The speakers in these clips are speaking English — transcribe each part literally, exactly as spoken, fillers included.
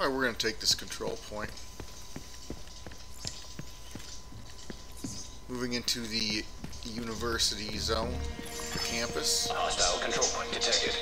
Alright, we're going to take this control point. Moving into the university zone, the campus. Hostile control point detected.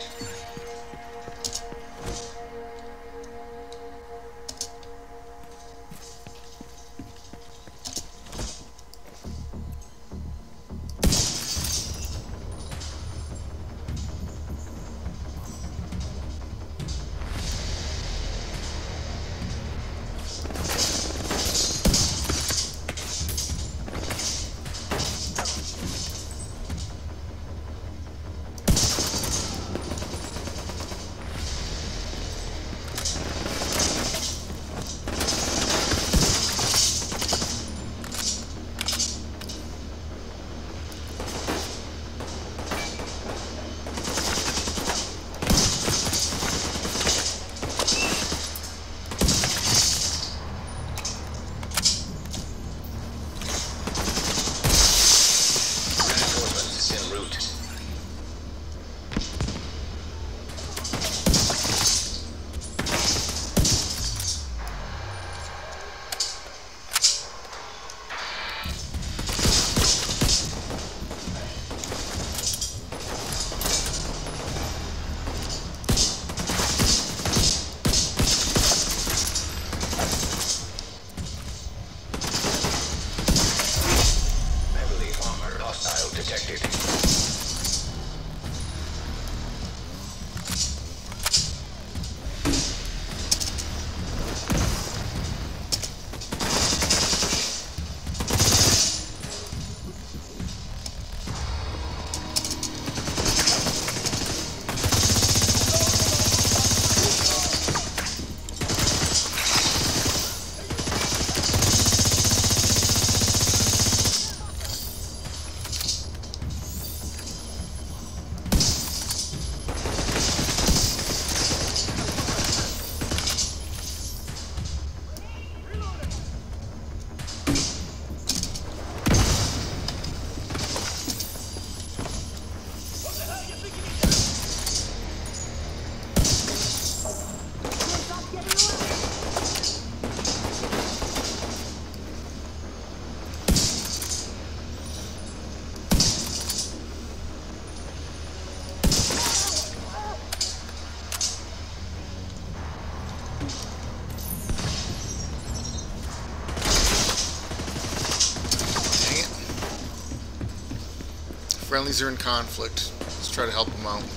Friendlies are in conflict. Let's try to help them out.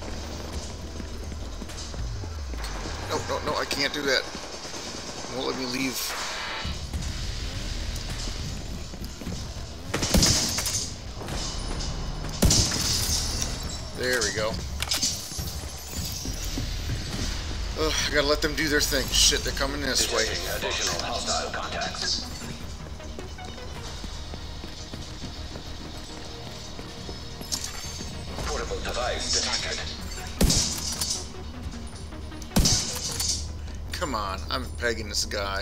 No, no, no, I can't do that. It won't let me leave. There we go. Ugh, I gotta let them do their thing. Shit, they're coming this way. Additional hostile contacts. Portable device detected. Come on, I'm pegging this guy.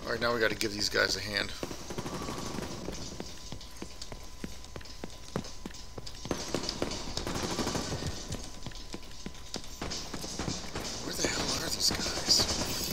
Alright, now we got to give these guys a hand. Where the hell are these guys?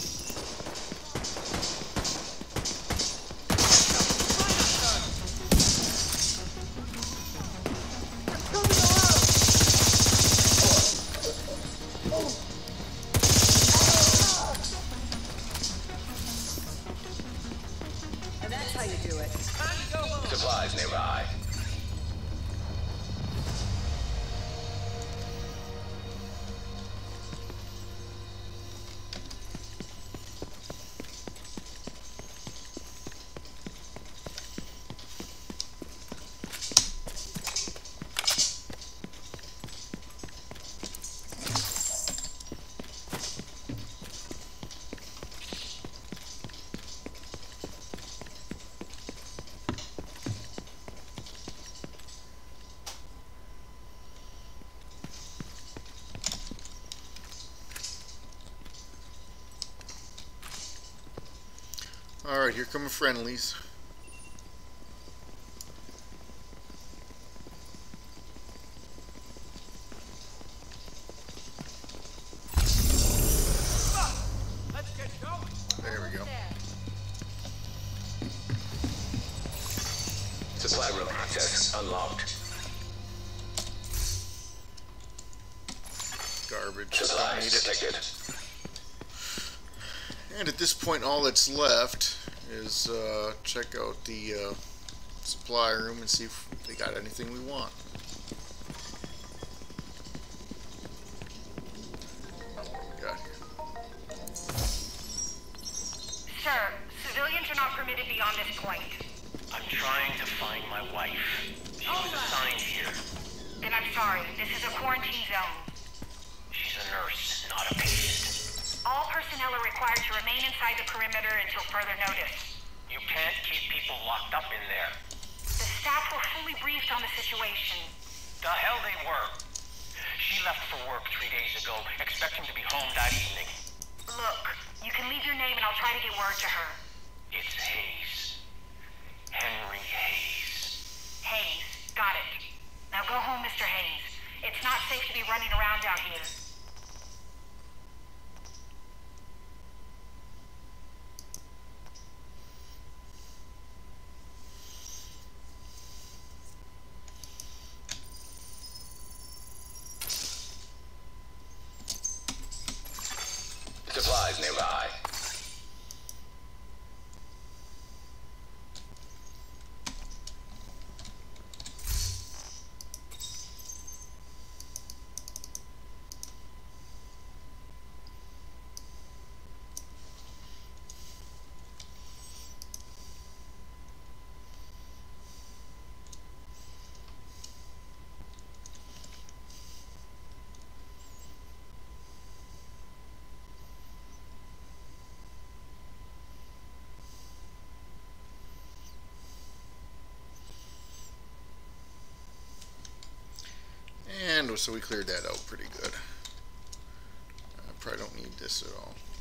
Supplies nearby. Alright, here come the friendlies. Let's get going. There we go. Supply room access unlocked. Garbage. Supplies Don't need it. detected. And at this point, all that's left is uh, check out the uh, supply room and see if they got anything we want. Got here. Sir, civilians are not permitted beyond this point. I'm trying to find my wife. She was assigned here. Then I'm sorry, this is a quarantine zone. She's a nurse, not a patient. All personnel are required to remain inside the perimeter until further notice. You can't keep people locked up in there. The staff were fully briefed on the situation. The hell they were. She left for work three days ago, expecting to be home that evening. Look, you can leave your name and I'll try to get word to her. It's Hayes. Henry Hayes. Hayes, got it. Now go home, Mister Hayes. It's not safe to be running around out here. Supplies nearby. And so we cleared that out pretty good. I probably don't need this at all.